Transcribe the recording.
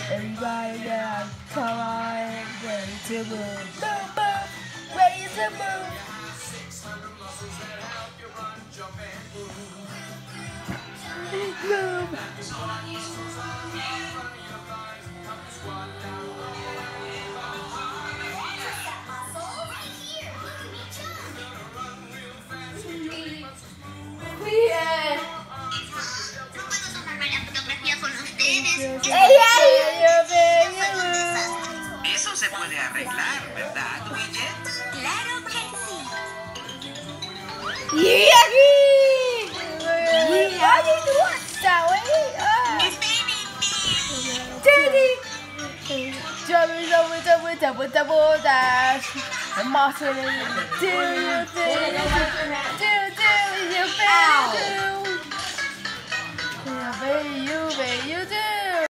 Everybody got come on, ready to move. Move, move, ready to move. Move. Eso se puede arreglar, ¿verdad, Widget? Claro que sí. You